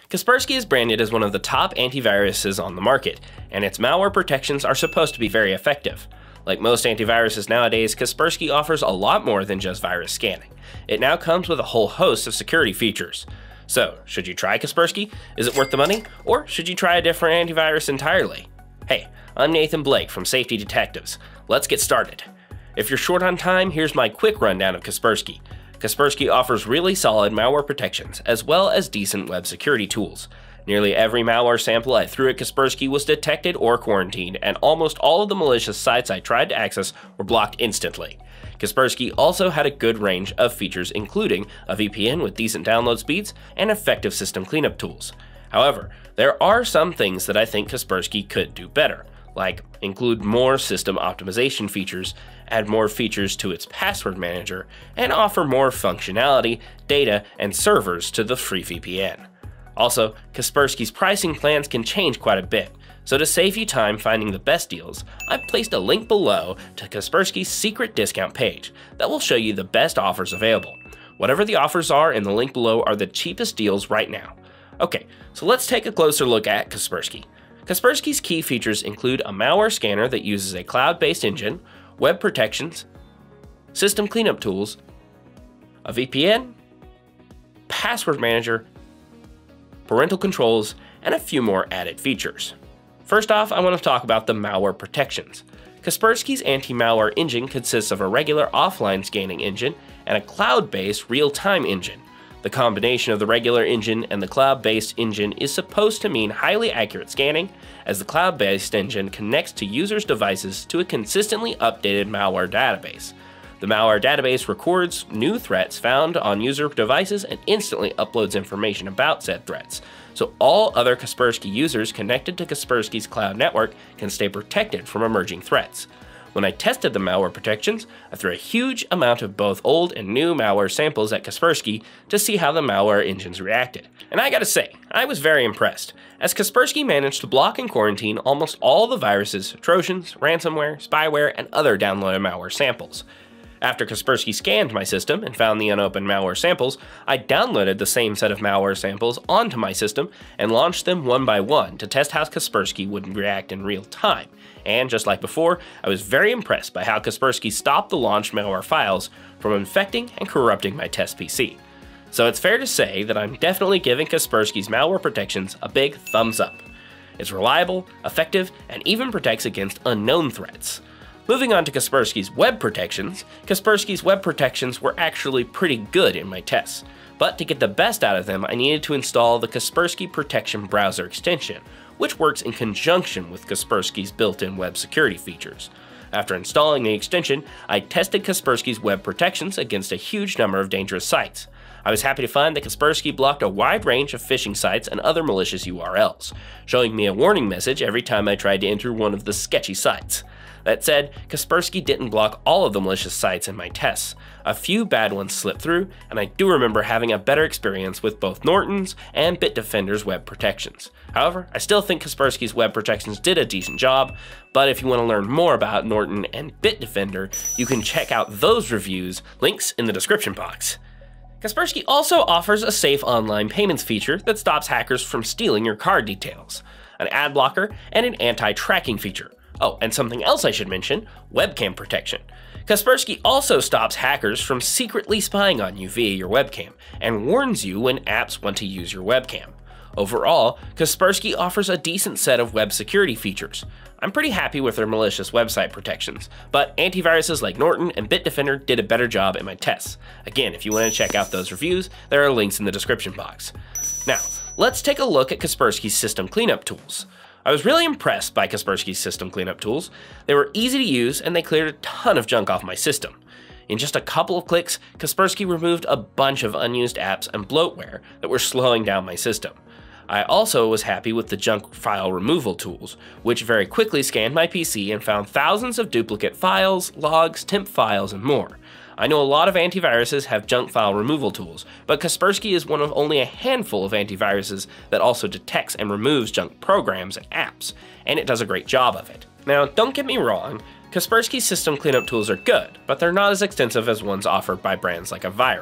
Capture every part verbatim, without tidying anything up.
Kaspersky is branded as one of the top antiviruses on the market, and its malware protections are supposed to be very effective. Like most antiviruses nowadays, Kaspersky offers a lot more than just virus scanning. It now comes with a whole host of security features. So, should you try Kaspersky? Is it worth the money? Or should you try a different antivirus entirely? Hey, I'm Nathan Blake from Safety Detectives. Let's get started. If you're short on time, here's my quick rundown of Kaspersky. Kaspersky offers really solid malware protections, as well as decent web security tools. Nearly every malware sample I threw at Kaspersky was detected or quarantined, and almost all of the malicious sites I tried to access were blocked instantly. Kaspersky also had a good range of features, including a V P N with decent download speeds and effective system cleanup tools. However, there are some things that I think Kaspersky could do better, like include more system optimization features, add more features to its password manager, and offer more functionality, data, and servers to the free V P N. Also, Kaspersky's pricing plans can change quite a bit, so to save you time finding the best deals, I've placed a link below to Kaspersky's secret discount page that will show you the best offers available. Whatever the offers are in the link below are the cheapest deals right now. Okay, so let's take a closer look at Kaspersky. Kaspersky's key features include a malware scanner that uses a cloud-based engine, web protections, system cleanup tools, a V P N, password manager, parental controls, and a few more added features. First off, I want to talk about the malware protections. Kaspersky's anti-malware engine consists of a regular offline scanning engine and a cloud-based real-time engine. The combination of the regular engine and the cloud-based engine is supposed to mean highly accurate scanning, as the cloud-based engine connects to users' devices to a consistently updated malware database. The malware database records new threats found on user devices and instantly uploads information about said threats, so all other Kaspersky users connected to Kaspersky's cloud network can stay protected from emerging threats. When I tested the malware protections, I threw a huge amount of both old and new malware samples at Kaspersky to see how the malware engines reacted. And I gotta say, I was very impressed, as Kaspersky managed to block and quarantine almost all the viruses, trojans, ransomware, spyware, and other downloaded malware samples. After Kaspersky scanned my system and found the unopened malware samples, I downloaded the same set of malware samples onto my system and launched them one by one to test how Kaspersky would react in real time. And just like before, I was very impressed by how Kaspersky stopped the launched malware files from infecting and corrupting my test P C. So it's fair to say that I'm definitely giving Kaspersky's malware protections a big thumbs up. It's reliable, effective, and even protects against unknown threats. Moving on to Kaspersky's web protections, Kaspersky's web protections were actually pretty good in my tests, but to get the best out of them I needed to install the Kaspersky Protection browser extension, which works in conjunction with Kaspersky's built-in web security features. After installing the extension, I tested Kaspersky's web protections against a huge number of dangerous sites. I was happy to find that Kaspersky blocked a wide range of phishing sites and other malicious U R Ls, showing me a warning message every time I tried to enter one of the sketchy sites. That said, Kaspersky didn't block all of the malicious sites in my tests. A few bad ones slipped through, and I do remember having a better experience with both Norton's and Bitdefender's web protections. However, I still think Kaspersky's web protections did a decent job, but if you want to learn more about Norton and Bitdefender, you can check out those reviews, links in the description box. Kaspersky also offers a safe online payments feature that stops hackers from stealing your card details, an ad blocker, and an anti-tracking feature. Oh, and something else I should mention, webcam protection. Kaspersky also stops hackers from secretly spying on you via your webcam, and warns you when apps want to use your webcam. Overall, Kaspersky offers a decent set of web security features. I'm pretty happy with their malicious website protections, but antiviruses like Norton and Bitdefender did a better job in my tests. Again, if you want to check out those reviews, there are links in the description box. Now, let's take a look at Kaspersky's system cleanup tools. I was really impressed by Kaspersky's system cleanup tools. They were easy to use and they cleared a ton of junk off my system. In just a couple of clicks, Kaspersky removed a bunch of unused apps and bloatware that were slowing down my system. I also was happy with the junk file removal tools, which very quickly scanned my P C and found thousands of duplicate files, logs, temp files, and more. I know a lot of antiviruses have junk file removal tools, but Kaspersky is one of only a handful of antiviruses that also detects and removes junk programs and apps, and it does a great job of it. Now, don't get me wrong, Kaspersky's system cleanup tools are good, but they're not as extensive as ones offered by brands like Avira,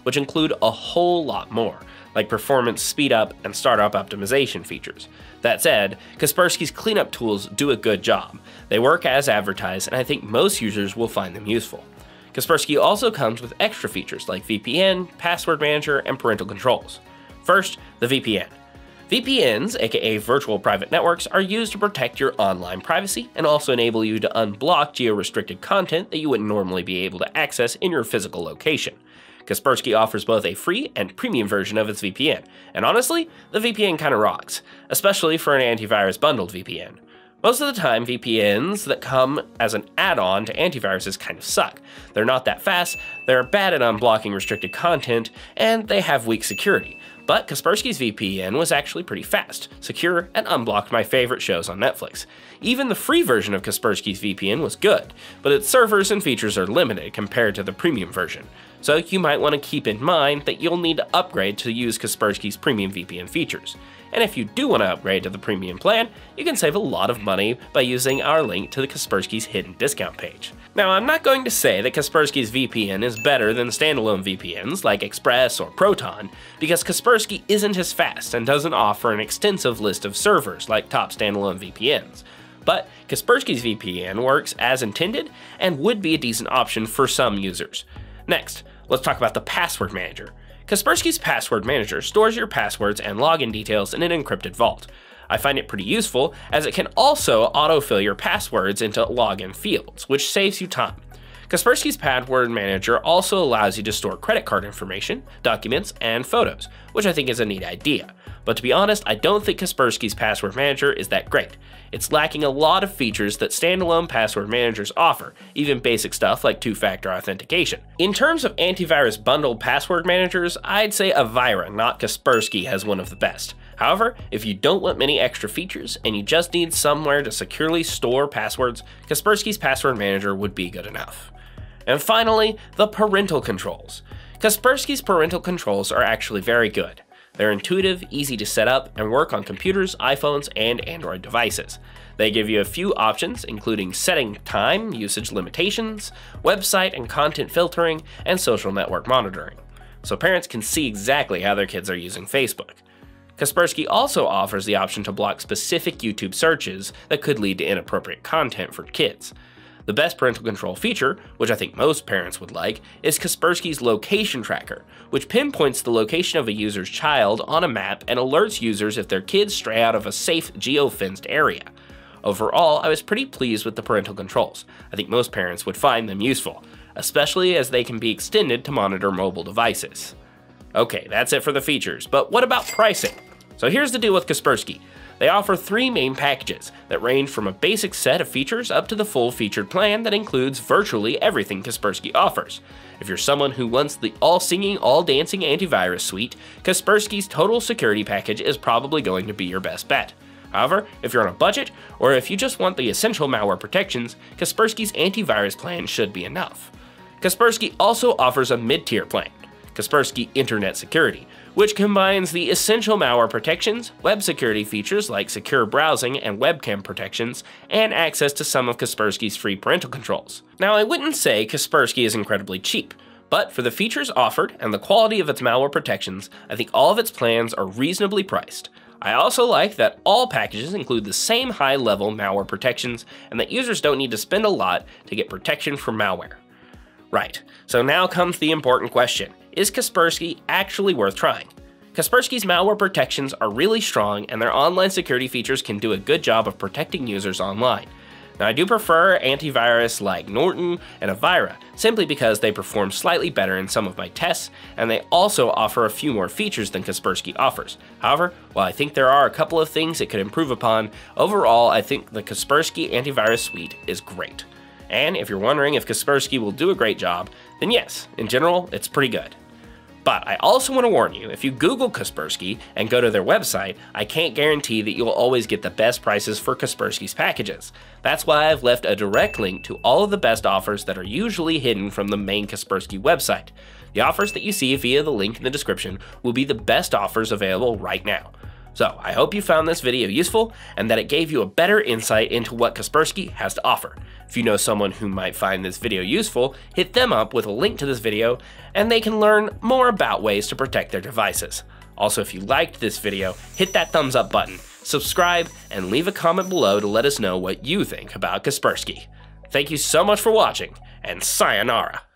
which include a whole lot more, like performance speedup and startup optimization features. That said, Kaspersky's cleanup tools do a good job. They work as advertised, and I think most users will find them useful. Kaspersky also comes with extra features like V P N, password manager, and parental controls. First, the V P N. V P Ns, aka virtual private networks, are used to protect your online privacy and also enable you to unblock geo-restricted content that you wouldn't normally be able to access in your physical location. Kaspersky offers both a free and premium version of its V P N, and honestly, the V P N kinda rocks, especially for an antivirus bundled V P N. Most of the time, V P Ns that come as an add-on to antiviruses kind of suck. They're not that fast, they're bad at unblocking restricted content, and they have weak security. But Kaspersky's V P N was actually pretty fast, secure, and unblocked my favorite shows on Netflix. Even the free version of Kaspersky's V P N was good, but its servers and features are limited compared to the premium version. So you might want to keep in mind that you'll need to upgrade to use Kaspersky's premium V P N features. And if you do want to upgrade to the premium plan, you can save a lot of money by using our link to the Kaspersky's hidden discount page. Now, I'm not going to say that Kaspersky's V P N is better than standalone V P Ns like Express or Proton, because Kaspersky isn't as fast and doesn't offer an extensive list of servers like top standalone V P Ns. But Kaspersky's V P N works as intended and would be a decent option for some users. Next, let's talk about the password manager. Kaspersky's password manager stores your passwords and login details in an encrypted vault. I find it pretty useful as it can also autofill your passwords into login fields, which saves you time. Kaspersky's password manager also allows you to store credit card information, documents, and photos, which I think is a neat idea. But to be honest, I don't think Kaspersky's password manager is that great. It's lacking a lot of features that standalone password managers offer, even basic stuff like two-factor authentication. In terms of antivirus bundled password managers, I'd say Avira, not Kaspersky, has one of the best. However, if you don't want many extra features and you just need somewhere to securely store passwords, Kaspersky's password manager would be good enough. And finally, the parental controls. Kaspersky's parental controls are actually very good. They're intuitive, easy to set up, and work on computers, iPhones, and Android devices. They give you a few options, including setting time, usage limitations, website and content filtering, and social network monitoring, so parents can see exactly how their kids are using Facebook. Kaspersky also offers the option to block specific YouTube searches that could lead to inappropriate content for kids. The best parental control feature, which I think most parents would like, is Kaspersky's location tracker, which pinpoints the location of a user's child on a map and alerts users if their kids stray out of a safe geo-fenced area. Overall, I was pretty pleased with the parental controls. I think most parents would find them useful, especially as they can be extended to monitor mobile devices. Okay, that's it for the features, but what about pricing? So here's the deal with Kaspersky. They offer three main packages that range from a basic set of features up to the full featured plan that includes virtually everything Kaspersky offers. If you're someone who wants the all-singing, all-dancing antivirus suite, Kaspersky's total security package is probably going to be your best bet. However, if you're on a budget, or if you just want the essential malware protections, Kaspersky's antivirus plan should be enough. Kaspersky also offers a mid-tier plan, Kaspersky Internet Security, which combines the essential malware protections, web security features like secure browsing and webcam protections, and access to some of Kaspersky's free parental controls. Now, I wouldn't say Kaspersky is incredibly cheap, but for the features offered and the quality of its malware protections, I think all of its plans are reasonably priced. I also like that all packages include the same high-level malware protections and that users don't need to spend a lot to get protection from malware. Right, so now comes the important question. Is Kaspersky actually worth trying? Kaspersky's malware protections are really strong and their online security features can do a good job of protecting users online. Now, I do prefer antivirus like Norton and Avira, simply because they perform slightly better in some of my tests, and they also offer a few more features than Kaspersky offers. However, while I think there are a couple of things it could improve upon, overall I think the Kaspersky Antivirus suite is great. And if you're wondering if Kaspersky will do a great job, then yes, in general, it's pretty good. But I also want to warn you, if you Google Kaspersky and go to their website, I can't guarantee that you'll always get the best prices for Kaspersky's packages. That's why I've left a direct link to all of the best offers that are usually hidden from the main Kaspersky website. The offers that you see via the link in the description will be the best offers available right now. So I hope you found this video useful and that it gave you a better insight into what Kaspersky has to offer. If you know someone who might find this video useful, hit them up with a link to this video and they can learn more about ways to protect their devices. Also, if you liked this video, hit that thumbs up button, subscribe, and leave a comment below to let us know what you think about Kaspersky. Thank you so much for watching, and sayonara.